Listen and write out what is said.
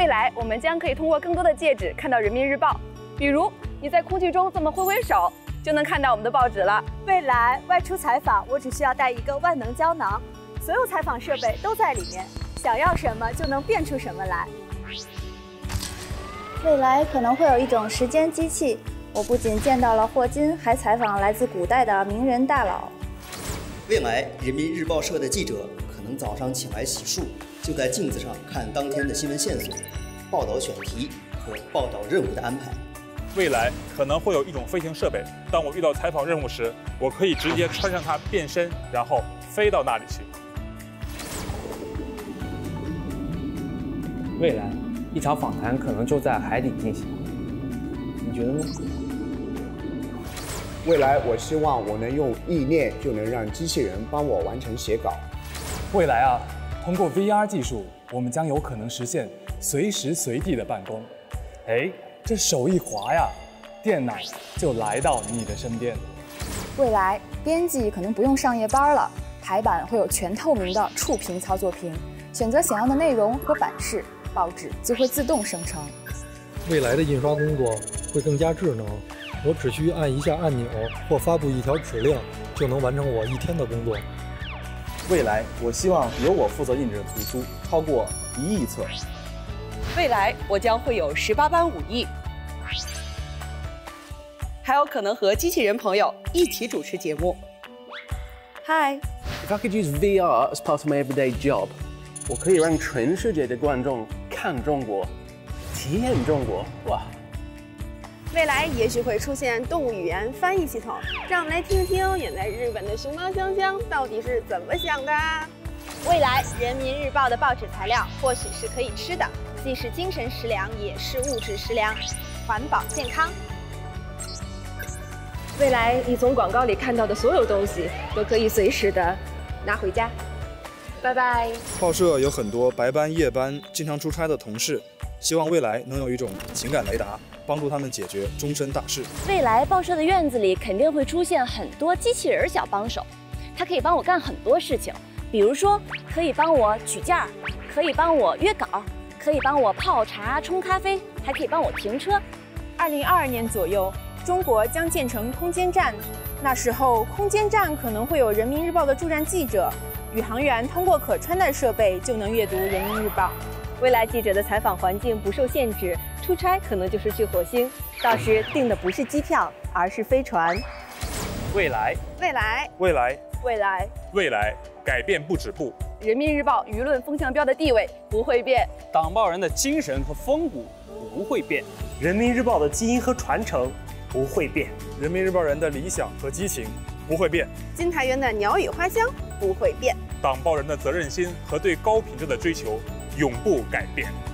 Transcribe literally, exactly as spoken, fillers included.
未来我们将可以通过更多的介质看到人民日报，比如你在空气中这么挥挥手，就能看到我们的报纸了。 未来外出采访，我只需要带一个万能胶囊，所有采访设备都在里面，想要什么就能变出什么来。 未来可能会有一种时间机器，我不仅见到了霍金，还采访来自古代的名人大佬。 未来人民日报社的记者可能早上起来洗漱，就在镜子上看当天的新闻线索、报道选题和报道任务的安排。 未来可能会有一种飞行设备，当我遇到采访任务时，我可以直接穿上它变身，然后飞到那里去。 未来，一场访谈可能就在海底进行，你觉得呢？ 未来，我希望我能用意念就能让机器人帮我完成写稿。 未来啊，通过 V R 技术，我们将有可能实现随时随地的办公。哎，这手一滑呀，电脑就来到你的身边。 未来，编辑可能不用上夜班了，排版会有全透明的触屏操作屏，选择想要的内容和版式，报纸就会自动生成。 未来的印刷工作会更加智能，我只需按一下按钮或发布一条指令，就能完成我一天的工作。 未来，我希望由我负责印制的图书超过一亿册。 未来，我将会有十八般武艺，还有可能和机器人朋友一起主持节目。嗨 If I could use V R as part of my everyday job， 我可以让全世界的观众看中国，体验中国。哇！ 未来也许会出现动物语言翻译系统，让我们来听听远在日本的熊猫香香到底是怎么想的。 未来人民日报的报纸材料或许是可以吃的，既是精神食粮，也是物质食粮，环保健康。 未来你从广告里看到的所有东西，都可以随时的拿回家。拜拜。 报社有很多白班、夜班、经常出差的同事，希望未来能有一种情感雷达，帮助他们解决终身大事。 未来报社的院子里肯定会出现很多机器人小帮手，它可以帮我干很多事情，比如说可以帮我取件儿，可以帮我约稿，可以帮我泡茶、冲咖啡，还可以帮我停车。 二零二二年左右，中国将建成空间站，那时候空间站可能会有人民日报的驻站记者，宇航员通过可穿戴设备就能阅读人民日报。 未来记者的采访环境不受限制，出差可能就是去火星，到时订的不是机票，而是飞船。 未来， 未来， 未来， 未来， 未来，改变不止步。 人民日报舆论风向标的地位不会变， 党报人的精神和风骨不会变， 人民日报的基因和传承不会变， 人民日报人的理想和激情不会变， 金台园的鸟语花香不会变， 党报人的责任心和对高品质的追求永不改变。